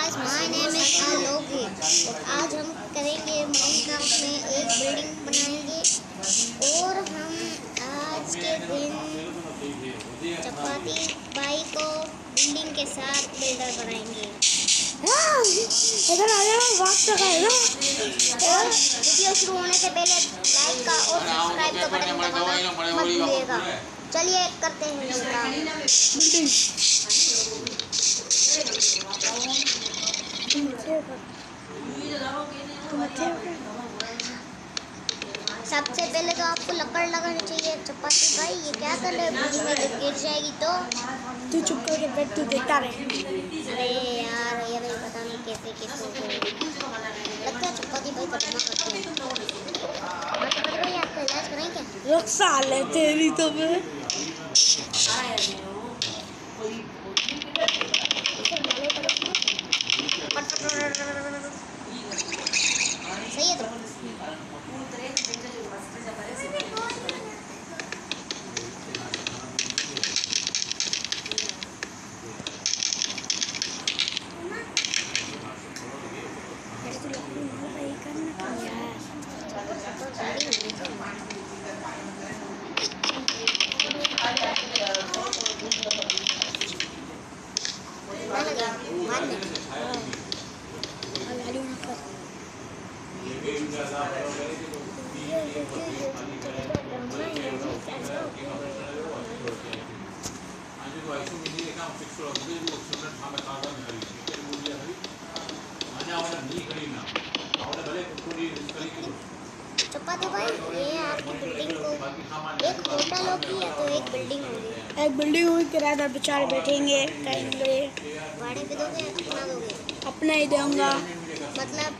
Guys, my name is Alok और आज हम करेंगे माइनक्राफ्ट में एक बिल्डिंग बनाएंगे और हम आज के दिन चपाती भाई को बिल्डिंग के साथ बिल्डर बनाएंगे। इधर आ जाओ, वक्त लगाएगा। और वीडियो शुरू होने से पहले लाइक का और सब्सक्राइब का बटन दबाना मत भूलिएगा। चलिए करते हैं सबसे पहले तो आपको लकड़ लगानी चाहिए। चपाती भाई ये क्या कर रहे हो? बिजली में गिर जाएगी तो तू चुप करके बैठ, तू देखता रहे। अरे यार ये भाई पता नहीं कैसे लगता है चपाती भाई खतरनाक करते हैं। चपाती भाई आपका इलाज करें क्या? रक्षा ले तेरी तो मैं सही है तो चपाती भाई ये आपकी बिल्डिंग को एक होटल होगी या तो एक बिल्डिंग होगी? एक बिल्डिंग हुई, किराएदार बेचारे बैठेंगे टाइम ले। भाड़े पे दोगे अपना दोगे? अपना ही दूंगा। मतलब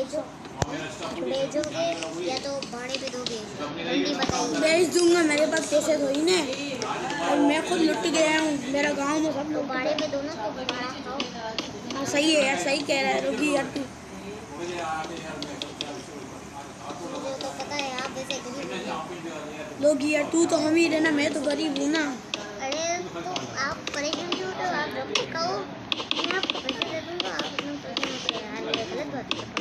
बेचोगे या तो भाड़े पे दोगे? जल्दी बताइए। बेच दूंगा, मेरे पास पैसे तो ही ना, और मैं खुद लुट गया हूँ। मेरा गांव में सब लोग भाड़े पे दो ना, तो भाड़ा खाओ। हाँ सही है यार, सही कह रहा है। रोगी यार तू, मुझे तो पता है आप वैसे गरीब हो। लोगी यार तू तो अमीर है ना, मैं तो गरीब हूँ ना। अरे तो आप परेशान क्यों होते हो? आप रोटी खाओ, मैं आपको पैसे दे दूँगा। आप इतना परेशान होते हो यार, ये गलत बात है।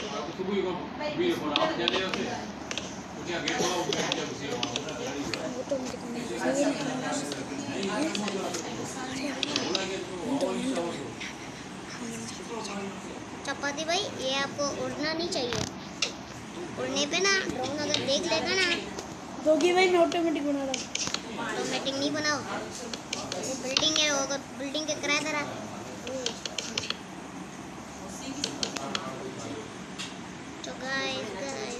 चपाती भाई ये आपको उड़ना नहीं चाहिए। उड़ने पे ना ड्रोन अगर देख लेगा ना, रोगी भाई मैं ऑटोमेटिक बना रहा हूँ। ऑटोमेटिक नहीं बनाओ, वो बिल्डिंग है, वो अगर बिल्डिंग के किराएदार तो गाइस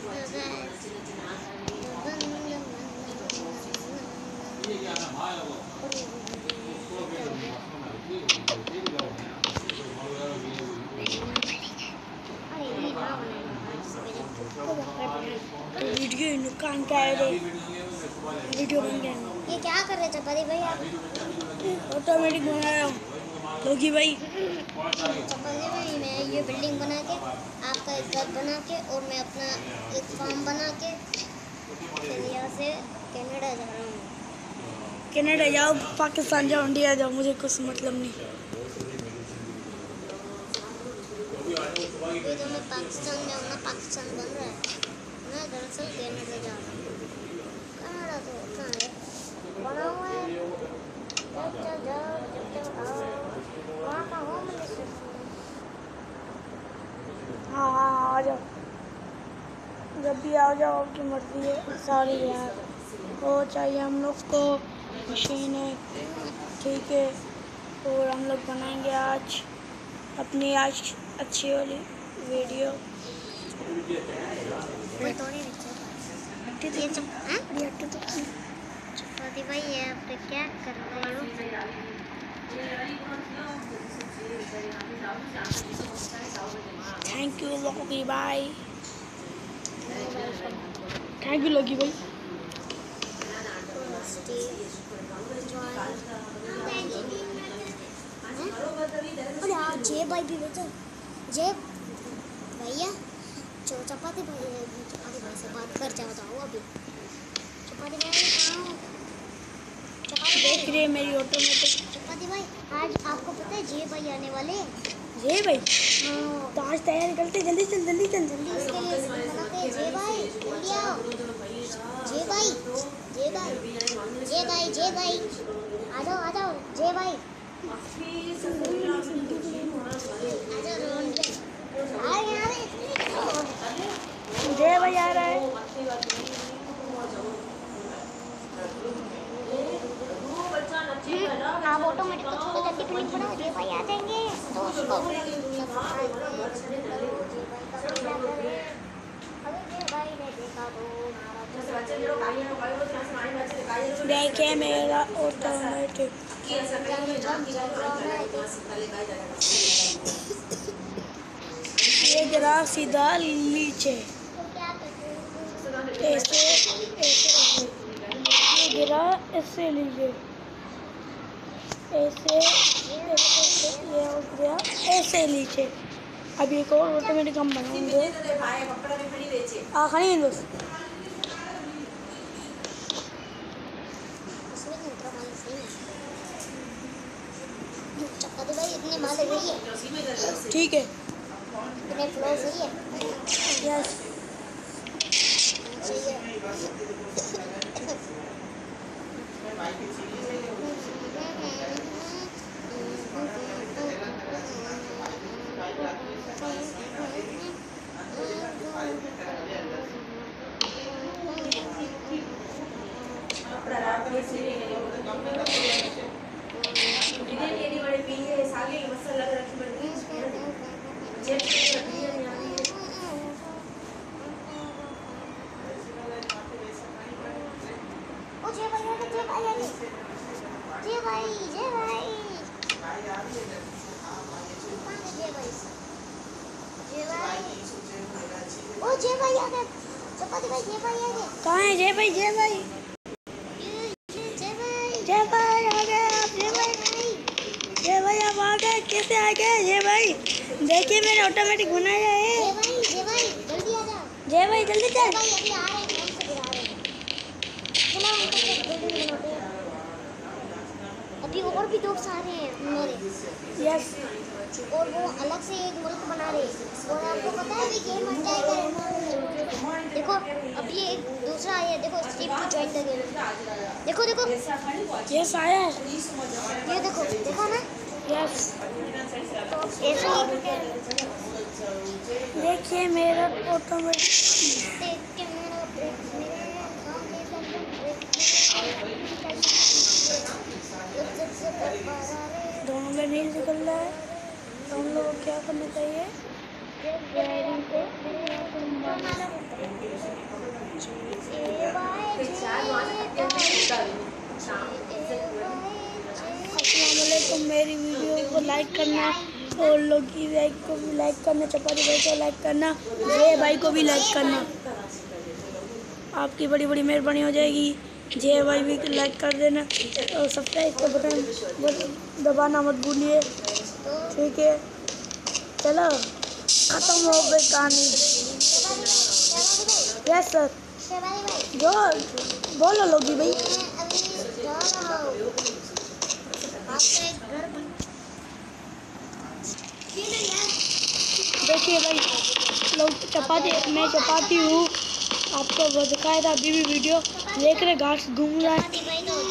वीडियो नुकसान क्या है रे? वीडियो बन गया। ये क्या कर रहे हैं चपाती भाई आप? ऑटोमेटिक बना रहा हूँ लोगी भाई। चपाती भाई मैं ये बिल्डिंग बना के, आपका एक घर बना के, और मैं अपना एक फार्म बना के फिर यहाँ से कनाडा जा रहा हूँ। कनाडा जाओ, पाकिस्तान जाओ, इंडिया जाओ, मुझे कुछ मतलब नहीं। अभी तो मैं पाकिस्तान में हूँ ना, पाकिस्तान बन रहा है। मैं दरअसल कनाडा जा रहा हूँ। कनाडा तो कहाँ है? बना हुआ है। वहाँ का होम मिनिस्टर। हाँ हाँ आ जाओ, जब भी आ जाओ, आपकी मर्जी है। सॉरी यार, वो चाहिए हम लोग को मशीन है, ठीक है। और हम लोग बनाएंगे आज अपनी अच्छी वाली वीडियो। चपाती भाई ये आप क्या कर रहे हो? थैंक यू लोगी भाई, थैंक यू लोगी भाई। अरे हाँ जय भाई भी बेचो। जय भैया चपाती भाई से बात कर जाओ अभी। चपाती भाई कहाँ हो? देख रहे मेरी ऑटोमेटिक। चपाती भाई आज आपको पता है जय भाई आने वाले? ये भाई हाँ तो आज तैयारी करते, जल्दी चल जल्दी चल। इसके लिए बनाते हैं। जय भाई जल्दी आओ। जय भाई जय भाई जय भाई जय भाई आ जाओ आ जाओ। जय भाई आ जाओ रोन पे। आ यार जय भाई आ रहा है। आप ऑटोमेटिक को छोड़ो, जल्दी क्लिक बढ़ाओ। जय भाई आ जाएंगे तो उसको अभी जय भाई ने देखा तो देखिए मेरा ऑटोमेटिक ये गिरा सीधा नीचे, ऐसे ऐसे ये गिरा, इससे लीजिए ऐसे ऐसे, ये हो गया ऐसे नीचे। अब एक और ऑटोमेटिक हम बनाएंगे। खड़ी दोस्त चक्का भाई इतने माले रही है। ठीक है। इतने फ्लो सही है। यस सही है। कहाँ है जय भाई? जय भाई जय भाई आ गए आप। जय भाई आप आ गए। कैसे आ गए जय भाई? देखिए मैंने ऑटोमेटिक बनाया है। जल्दी आ जा। जय भाई जल्दी चल। अभी आ रहे हैं, हमसे गिरा रहे हैं। चलो हम बिल्डिंग बनाते हैं। अभी और भी दोस्त आ रहे हैं मेरे। यस और वो अलग से एक मुल्क बना रहे हैं। और आपको पता है अभी गेम बन जाएगा। देखो अब ये एक दूसरा आया है। देखो Steve to join the game. देखो देखो यस आया है। ये देखो, देखा ना? यस ऐसे ही देखिए मेरा ऑटोमेटिक देख के मेरा ब्रेक दोनों में नहीं निकल रहा है, तो हम लोग को क्या करना चाहिए? वायरिंग को अस्सलामुअलैकुम। मेरी वीडियो को लाइक करना और लोग की लाइक को भी लाइक करना, चपाती भाई को लाइक करना, जय भाई को भी लाइक करना। आपकी बड़ी बड़ी मेहरबानी हो जाएगी। जय भाई भी लाइक कर देना और सब्सक्राइब का बटन दबाना मत भूलिए। ठीक है चलो ख़त्म हो गई कहानी। यस सर जो बोलो लोगी भाई। देखिए भाई लोग चपाती, मैं चपाती हूँ, आपको दिखाया था अभी भी वीडियो। देख रहे घास घूम रहा है,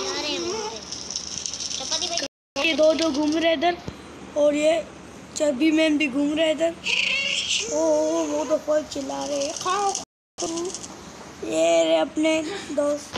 ये दो घूम रहे इधर और ये चर्बी मैन भी घूम रहे इधर। ओ वो तो फल चिल्ला रहे हैं खाओ। ये रे अपने दोस्त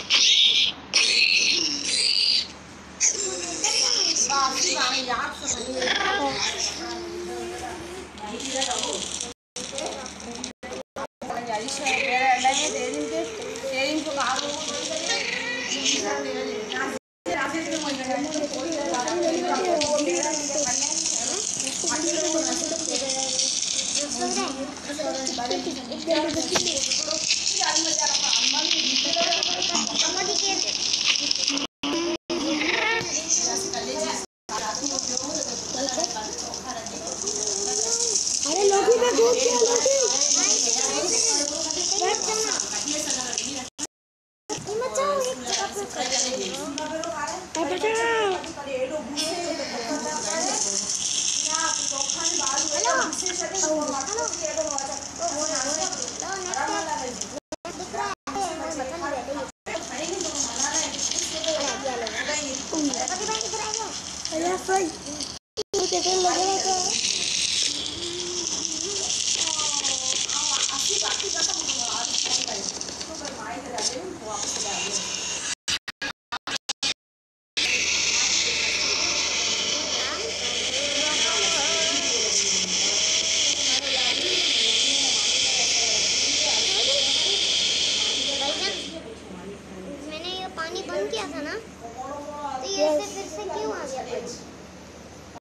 अरे लोगी में घूम गया लोगी। Ayan, Fry.